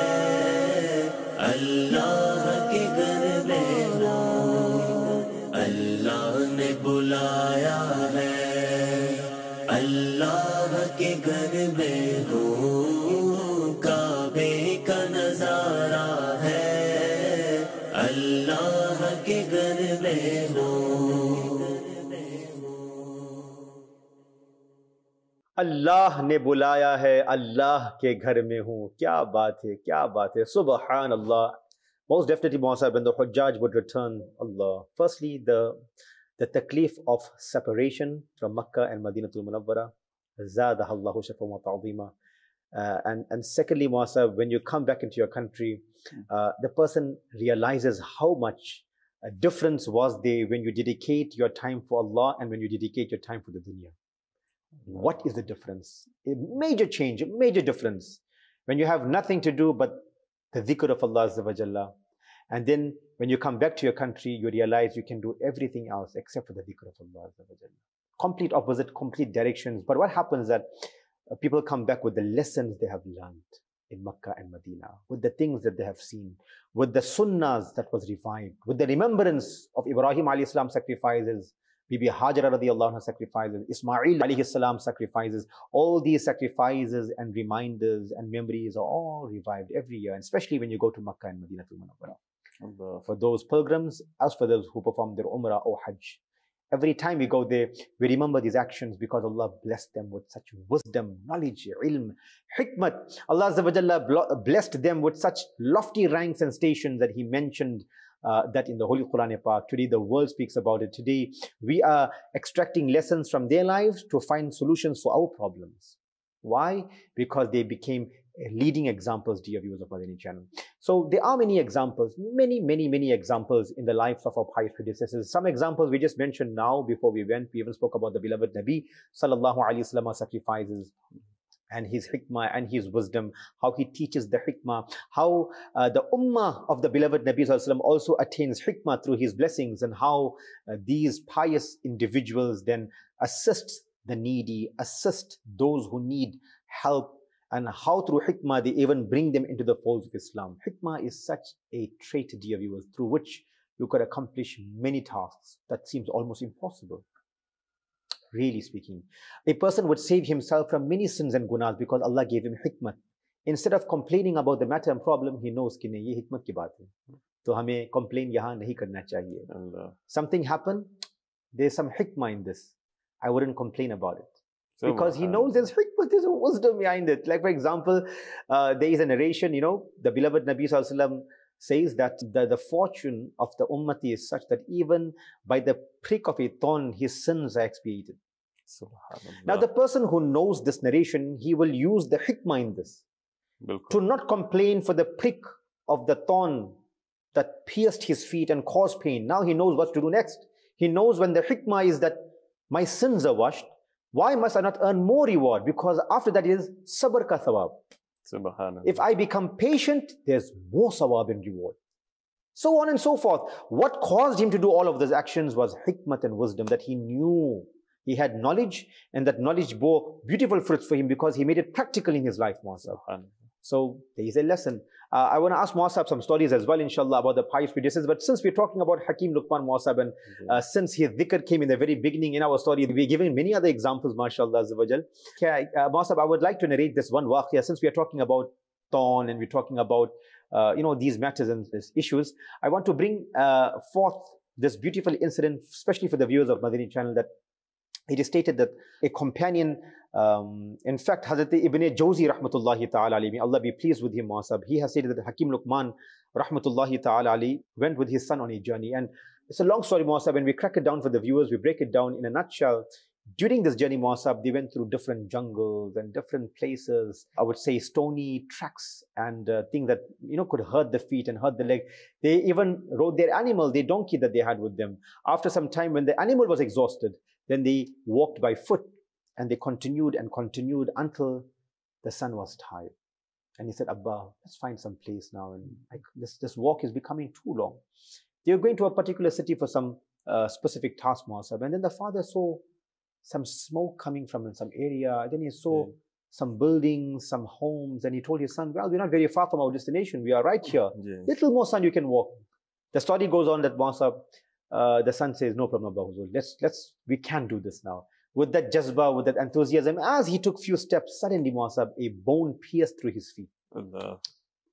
ہے اللہ کے گھر میں ہوں، اللہ نے بلایا ہے اللہ کے گھر میں ہوں، کعبے کا نظارہ ہے اللہ کے گھر میں ہوں، اللہ نے بلایا ہے اللہ کے گھر میں ہوں، کیا بات ہے کیا بات ہے، سبحان اللہ. Most definitely, Muasa, when the Hujjaj would return, Allah, firstly, the the taklif of separation from Makkah and Madinatul Munawwara, zadaha Allahu shafan wa ta'zima. Uh, and, and secondly, Muasa, when you come back into your country, uh, the person realizes how much a difference was there when you dedicate your time for Allah and when you dedicate your time for the dunya. What is the difference? A major change, a major difference. When you have nothing to do but the dhikr of Allah Azza wa Jalla. And then when you come back to your country, you realize you can do everything else except for the dhikr of Allah Azza wa Jalla. Complete opposite, complete directions. But what happens is that uh, people come back with the lessons they have learned in Makkah and Medina, with the things that they have seen, with the sunnahs that was revived, with the remembrance of Ibrahim alayhi salam sacrifices, Bibi Hajara radiallahu anha sacrifices, Ismail alayhi salam sacrifices. All these sacrifices and reminders and memories are all revived every year, and especially when you go to Makkah and Medina to Munawwara. For those pilgrims, as for those who perform their Umrah or Hajj. Every time we go there, we remember these actions because Allah blessed them with such wisdom, knowledge, ilm, hikmat. Allah Azza wa Jalla blessed them with such lofty ranks and stations that He mentioned uh, that in the Holy Quran Pak. Today the world speaks about it. Today we are extracting lessons from their lives to find solutions for our problems. Why? Because they became leading examples, dear viewers of Madani Channel. So there are many examples, many, many, many examples in the lives of our pious predecessors. Some examples we just mentioned now before we went. We even spoke about the beloved Nabi Sallallahu Alaihi Wasallam sacrifices and his hikmah and his wisdom, how he teaches the hikmah, how uh, the ummah of the beloved Nabi Sallallahu Alaihi Wasallam also attains hikmah through his blessings, and how uh, these pious individuals then assist the needy, assist those who need help, and how through hikmah they even bring them into the folds of Islam. Hikmah is such a trait, dear viewers, through which you could accomplish many tasks that seems almost impossible. Really speaking, a person would save himself from many sins and gunas because Allah gave him hikmah. Instead of complaining about the matter and problem, he knows कि नहीं ये hikmat की बात है, तो हमें complain यहाँ नहीं करना चाहिए. Something happened, there's some hikmah in this. I wouldn't complain about it. So because he knows there's hikmah, there's a wisdom behind it. Like for example, uh, there is a narration, you know, the beloved Nabi Sallallahu Alaihi Wasallam says that the, the fortune of the ummati is such that even by the prick of a thorn, his sins are expiated. Now the person who knows this narration, he will use the hikmah in this. Bilkul. To not complain for the prick of the thorn that pierced his feet and caused pain. Now he knows what to do next. He knows when the hikmah is that my sins are washed, why must I not earn more reward? Because after that is sabr ka thawab. Subhanallah. If I become patient, there's more sawab and reward. So on and so forth. What caused him to do all of those actions was hikmat and wisdom, that he knew. He had knowledge, and that knowledge bore beautiful fruits for him because he made it practical in his life, Muasab. So there is a lesson. Uh, I want to ask Muasab some stories as well, inshallah, about the pious predecessors. But since we're talking about Hakim Luqman Muasab, and uh, since his dhikr came in the very beginning in our story, we're giving many other examples, mashallah, azawajal. Okay, uh, Muasab, I would like to narrate this one waqiyah, since we are talking about thorn and we're talking about, uh, you know, these matters and these issues. I want to bring uh, forth this beautiful incident, especially for the viewers of Madani Channel, that it is stated that a companion, um, in fact, Hazrat Ibn Jawzi rahmatullahi ta'ala alayhi, may Allah be pleased with him, Muasab, he has stated that Hakim Luqman rahmatullahi ta'ala alayhi went with his son on a journey. And it's a long story, Muasab, and we crack it down for the viewers, we break it down in a nutshell. During this journey, Muasab, they went through different jungles and different places, I would say stony tracks and uh, things that, you know, could hurt the feet and hurt the leg. They even rode their animal, their donkey that they had with them. After some time, when the animal was exhausted, then they walked by foot, and they continued and continued until the sun was tired. And he said, Abba, let's find some place now. And I, this, this walk is becoming too long. They were going to a particular city for some uh, specific task, Muasab. And then the father saw some smoke coming from in some area. Then he saw yeah. some buildings, some homes. And he told his son, well, we're not very far from our destination. We are right here. Yeah. Little more, son, you can walk. The story goes on that Muasab, Uh, the son says, no problem, Abba Huzur. Let's, let's, we can do this now. With that jazba, with that enthusiasm, as he took few steps, suddenly, Muasab, a bone pierced through his feet. Allah.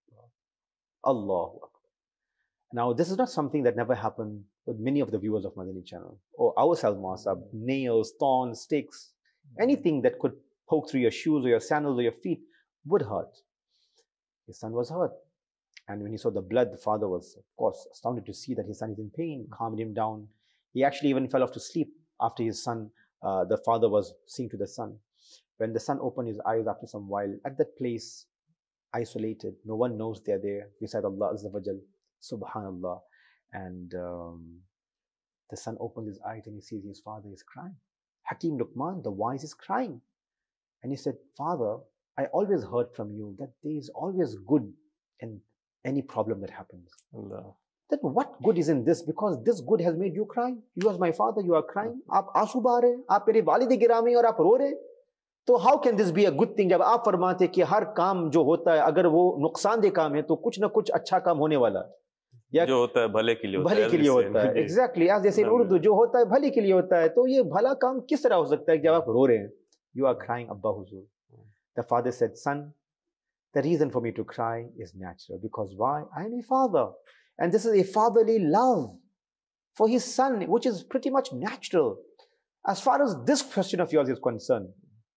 Allahu Akbar. Now, this is not something that never happened with many of the viewers of Madani Channel, or ourselves, Muasab. Nails, thorns, sticks, anything that could poke through your shoes or your sandals or your feet would hurt. His son was hurt. And when he saw the blood, the father was, of course, astounded to see that his son is in pain, calmed him down. He actually even fell off to sleep after his son, uh, the father was seeing to the son. When the son opened his eyes after some while, at that place, isolated, no one knows they're there, beside Allah Azza wa Jal, Subhanallah. And um, the son opened his eyes and he sees his father is crying. Hakim Luqman, the wise, is crying. And he said, Father, I always heard from you that there is always good and any problem that happens. Allah. Then what good is in this? Because this good has made you cry. You as my father, you are crying. आप आंसू बहा रहे, आप मेरे वालिद गिरामी और आप रो रहे. तो how can this be a good thing? जब आप फरमाते कि हर काम जो होता है अगर वो नुकसानदेह काम है तो कुछ ना कुछ अच्छा काम होने वाला है. या जो होता है भले के लिए होता है. भले के लिए होता है. Exactly. As they say in Urdu, जो होता है भले के लिए होता है. तो ये भला काम किस तरह हो सकता है जब आप रो रहे हैं? You are crying, Abba Huzur. The father said, son, the reason for me to cry is natural. Because why? I am a father. And this is a fatherly love for his son, which is pretty much natural. As far as this question of yours is concerned,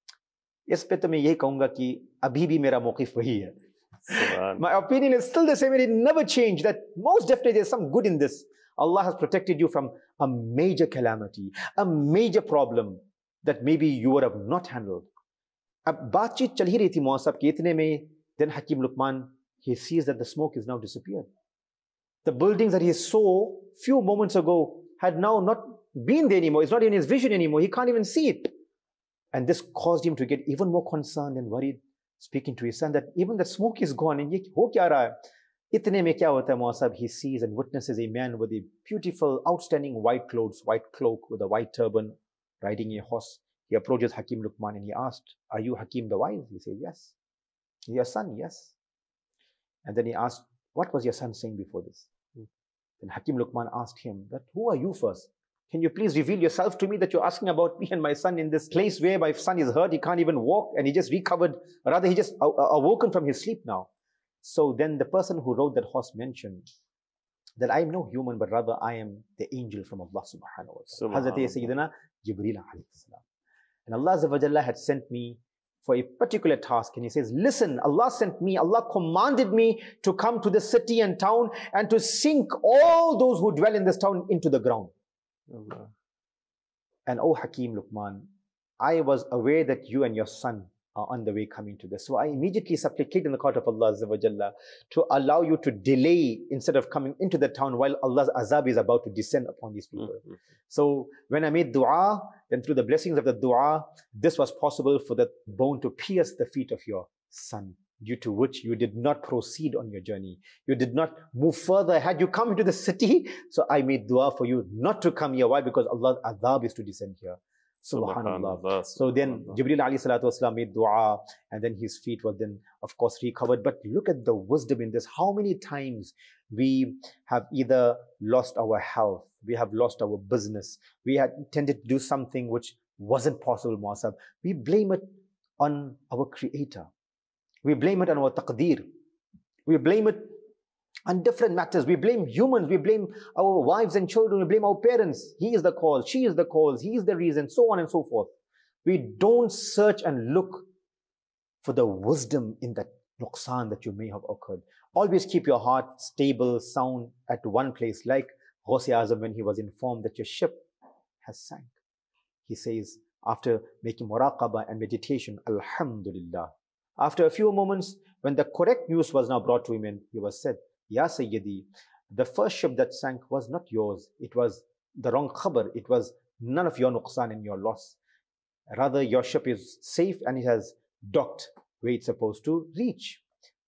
इस पे तो मैं यही कहूँगा कि अभी भी मेरा मौक़िफ़ वही है. My opinion is still the same, and it never changed. That most definitely there's some good in this. Allah has protected you from a major calamity, a major problem that maybe you would have not handled. अब बातचीत चल ही रही थी मौसा के इतने में, then Hakim Luqman, he sees that the smoke is now disappeared. The buildings that he saw few moments ago had now not been there anymore. It's not in his vision anymore. He can't even see it. And this caused him to get even more concerned and worried, speaking to his son that even the smoke is gone. And ye ho kya raha hai? Itne mein kya hota hai, Muasab? He sees and witnesses a man with a beautiful, outstanding white clothes, white cloak with a white turban, riding a horse. He approaches Hakim Luqman and he asked, are you Hakim the wise? He said, yes. Your son, yes. And then he asked, what was your son saying before this? Then Hakim Luqman asked him, that who are you first? Can you please reveal yourself to me that you're asking about me and my son in this place where my son is hurt, he can't even walk, and he just recovered, or rather he just awoken from his sleep now. So then the person who rode that horse mentioned that I am no human, but rather I am the angel from Allah subhanahu wa ta'ala. Hazrat Sayyidina Jibreel alayhi salam. And Allah Azza wa Jalla had sent me for a particular task, and he says, listen, Allah sent me, Allah commanded me to come to this city and town and to sink all those who dwell in this town into the ground. Allah. And oh Hakim Luqman, I was aware that you and your son are on the way coming to this. So I immediately supplicated in the court of Allah Azza wa Jalla to allow you to delay instead of coming into the town while Allah's azab is about to descend upon these people. Mm-hmm. So when I made dua, then through the blessings of the dua, this was possible for that bone to pierce the feet of your son, due to which you did not proceed on your journey. You did not move further. Had you come into the city, so I made dua for you not to come here. Why? Because Allah's azab is to descend here. Subhanallah. Subhanallah. So then Jibreel alayhi salatu wasalam made dua, and then his feet were then of course recovered. But look at the wisdom in this. How many times we have either lost our health, we have lost our business, we had intended to do something which wasn't possible, Muasab. We blame it on our creator. We blame it on our taqdeer. We blame it on different matters. We blame humans. We blame our wives and children. We blame our parents. He is the cause. She is the cause. He is the reason. So on and so forth. We don't search and look for the wisdom in that nuqsan that you may have occurred. Always keep your heart stable, sound at one place. Like Ghaus-e-Azam, when he was informed that your ship has sank, he says, after making muraqabah and meditation, Alhamdulillah. After a few moments, when the correct news was now brought to him, and he was said, Ya Sayyidi, the first ship that sank was not yours. It was the wrong khabar. It was none of your nuqsan and your loss. Rather, your ship is safe and it has docked where it's supposed to reach.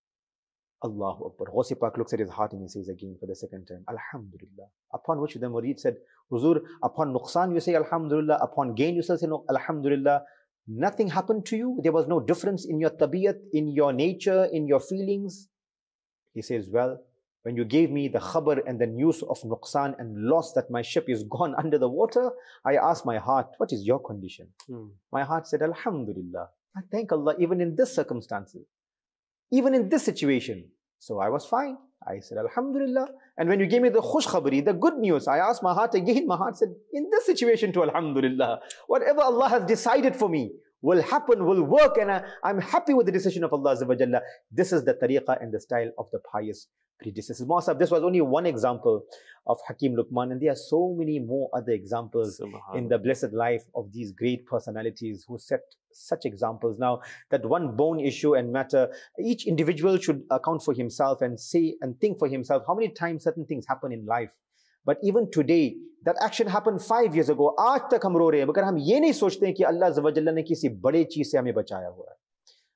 Allahu Akbar. Ghaus-e Pak looks at his heart and he says again for the second time, Alhamdulillah. Upon which the Murid said, Huzur, upon nuqsan you say Alhamdulillah, upon gain you say Alhamdulillah. Nothing happened to you? There was no difference in your tabiyat, in your nature, in your feelings? He says, well, when you gave me the khabar and the news of nuqsan and loss that my ship is gone under the water, I asked my heart, what is your condition? Hmm. My heart said, Alhamdulillah. I thank Allah even in this circumstances, even in this situation. So I was fine. I said, Alhamdulillah. And when you gave me the khush khabari, the good news, I asked my heart again. My heart said, in this situation too, Alhamdulillah. Whatever Allah has decided for me will happen, will work, and I, I'm happy with the decision of Allah Azza wa Jalla. This is the tariqah and the style of the pious predecessors. Muasab, this was only one example of Hakim Luqman, and there are so many more other examples in the blessed life of these great personalities who set such examples. Now, that one bone issue and matter, each individual should account for himself and say and think for himself how many times certain things happen in life. But even today, that action happened five years ago. आज तक हम रो रहे हैं, मगर हम ये नहीं सोचते हैं कि अल्लाह ज़्व जल्ल ने किसी बड़े चीज से हमें बचाया हुआ है.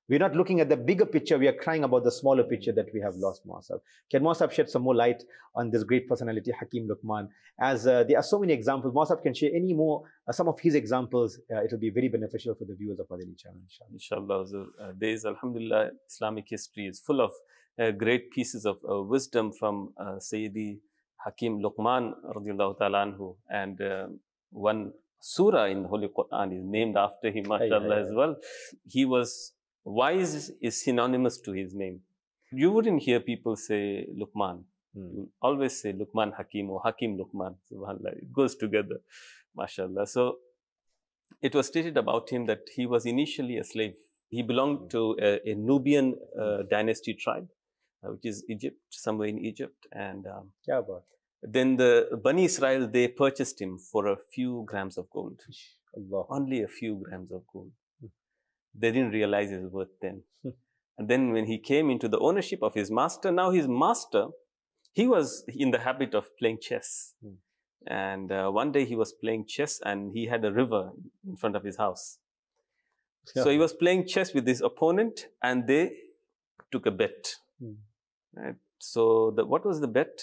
We're not looking at the bigger picture. We are crying about the smaller picture that we have lost, Muasab. Can Muasab shed some more light on this great personality, Hakim Luqman? As uh, there are so many examples, Muasab can share any more, uh, some of his examples. Uh, it will be very beneficial for the viewers of Madani Channel, inshallah. Inshallah, uh, there is, alhamdulillah, Islamic history is full of uh, great pieces of uh, wisdom from uh, Sayyidi Hakim Luqman, radiallahu ta'ala anhu. And uh, one surah in the Holy Quran is named after him, mashallah, as well. He was wise is synonymous to his name. You wouldn't hear people say Luqman. Hmm. You always say Luqman Hakim or Hakim Luqman. SubhanAllah. It goes together, mashallah. So it was stated about him that he was initially a slave. He belonged to a, a Nubian uh, dynasty tribe, uh, which is Egypt, somewhere in Egypt. And um, yeah, but then the Bani Israel, they purchased him for a few grams of gold. Allah. Only a few grams of gold. They didn't realize his worth then. And then when he came into the ownership of his master, now his master, he was in the habit of playing chess. Hmm. And uh, one day he was playing chess and he had a river in front of his house. Yeah. So he was playing chess with his opponent and they took a bet. Hmm. Right? So the, what was the bet?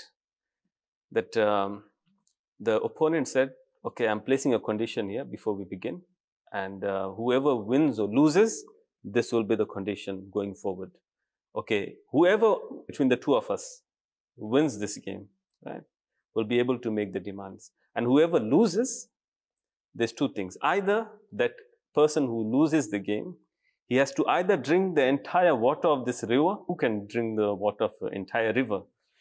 That um, the opponent said, okay, I'm placing a condition here before we begin. And uh, whoever wins or loses, this will be the condition going forward. Okay, whoever between the two of us wins this game, right, will be able to make the demands. And whoever loses, there's two things. Either that person who loses the game, he has to either drink the entire water of this river. Who can drink the water of the entire river?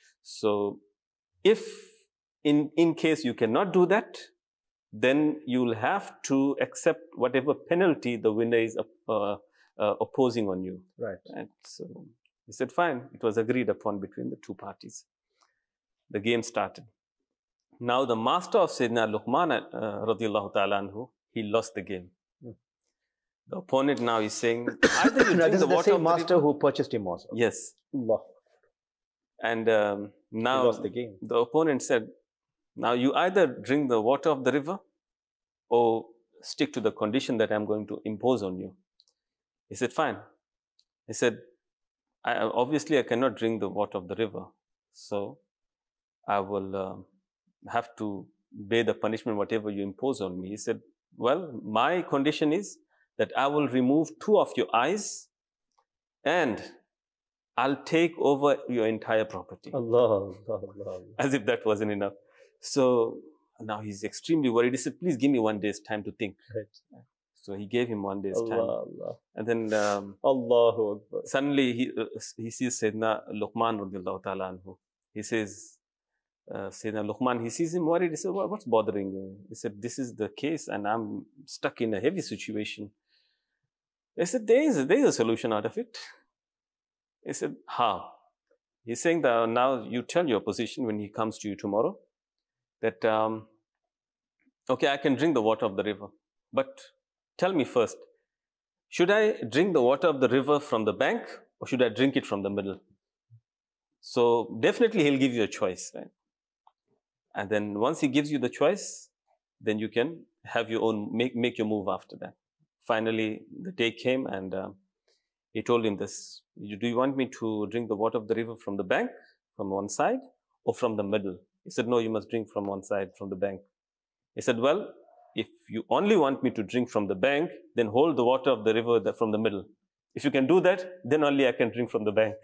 So if in, in case you cannot do that, then you'll have to accept whatever penalty the winner is uh, uh, opposing on you. Right. And so he said, fine. It was agreed upon between the two parties. The game started. Now the master of Sayyidina Luqman, uh, radiallahu ta'ala anhu, he lost the game. Hmm. The opponent now is saying, either you drink this the is the water same of master the who purchased him also. Yes. Allah. And um, now he lost the game. The opponent said, now you either drink the water of the river or stick to the condition that I'm going to impose on you. He said, fine. He said, I, obviously I cannot drink the water of the river. So I will uh, have to bear the punishment, whatever you impose on me. He said, well, my condition is that I will remove two of your eyes and I'll take over your entire property. Allah, Allah, Allah. As if that wasn't enough. So now he's extremely worried. He said, please give me one day's time to think. Right. So he gave him one day's Allah, time. Allah. And then um, Allahu Akbar. Suddenly he, uh, he sees Sayyidina Luqman radiallahu ta'ala anhu. He says, uh, Sayyidina Luqman, he sees him worried. He said, what, what's bothering you? He said, this is the case and I'm stuck in a heavy situation. He said, there is, there is a solution out of it. He said, how? He's saying that now you tell your opposition when he comes to you tomorrow that, um, okay, I can drink the water of the river, but tell me first, should I drink the water of the river from the bank or should I drink it from the middle? So definitely he'll give you a choice, right? And then once he gives you the choice, then you can have your own, make, make your move after that. Finally, the day came and uh, he told him this, do you want me to drink the water of the river from the bank, from one side, or from the middle? He said, no, you must drink from one side, from the bank. He said, well, if you only want me to drink from the bank, then hold the water of the river from the middle. If you can do that, then only I can drink from the bank.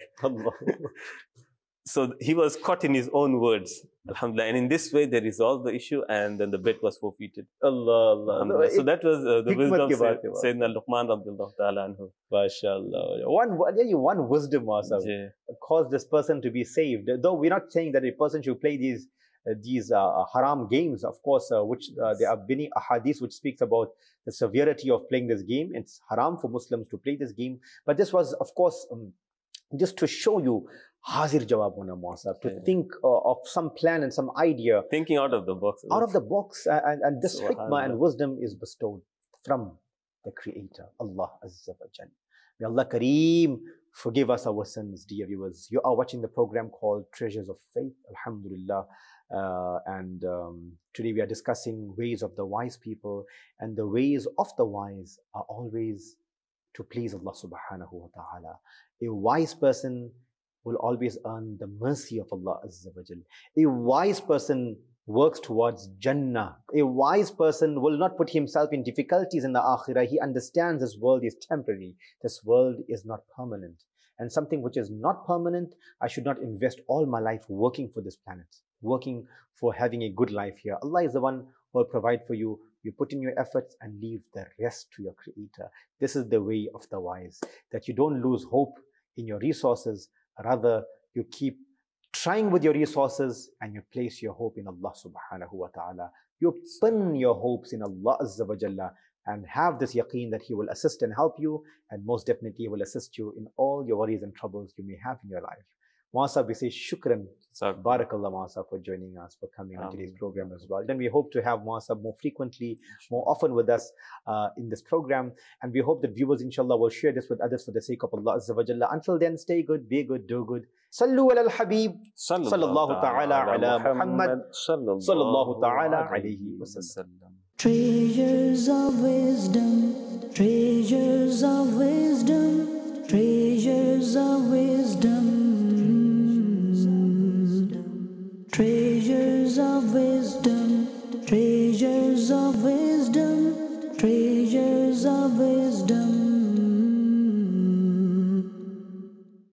So he was caught in his own words, alhamdulillah. And in this way, they resolved the issue and then the bet was forfeited. Allah, Allah. No, so that was uh, the wisdom of Sayyidina Luqman radiallahu ta'ala anhu. MashaAllah. One, one wisdom also yeah. caused this person to be saved. Though we're not saying that a person should play these uh, these uh, haram games, of course, uh, which uh, there are many ahadith which speaks about the severity of playing this game. It's haram for Muslims to play this game. But this was, of course, um, just to show you Hazir Jawab Hona Muasab, to yeah. think uh, of some plan and some idea. Thinking out of the box. Out of the box. Uh, and, and this hikmah and wisdom is bestowed from the Creator, Allah Azza wa Jal. May Allah Kareem forgive us our sins, dear viewers. You are watching the program called Treasures of Faith, Alhamdulillah. Uh, and um, today we are discussing ways of the wise people. And the ways of the wise are always to please Allah subhanahu wa ta'ala. A wise person will always earn the mercy of Allah Azza wa Jal. A wise person works towards Jannah. A wise person will not put himself in difficulties in the Akhirah. He understands this world is temporary. This world is not permanent. And something which is not permanent, I should not invest all my life working for this planet, working for having a good life here. Allah is the one who will provide for you. You put in your efforts and leave the rest to your Creator. This is the way of the wise, that you don't lose hope in your resources. Rather, you keep trying with your resources and you place your hope in Allah subhanahu wa ta'ala. You pin your hopes in Allah Azza wa Jalla and have this yaqeen that He will assist and help you, and most definitely He will assist you in all your worries and troubles you may have in your life. Maasab, we say shukran, barakallah Maasab, for joining us, for coming on today's program as well. Then we hope to have Maasab more frequently, more often with us uh, in this program. And we hope that viewers, inshallah, will share this with others for the sake of Allah Azza wa Jalla. Until then, stay good, be good, do good. Sallu ala al-Habib, sallallahu ta'ala ala Muhammad, sallallahu ta'ala alayhi wa sallam. Treasures of wisdom, treasures of wisdom, treasures of wisdom. Treasures of wisdom, treasures of wisdom.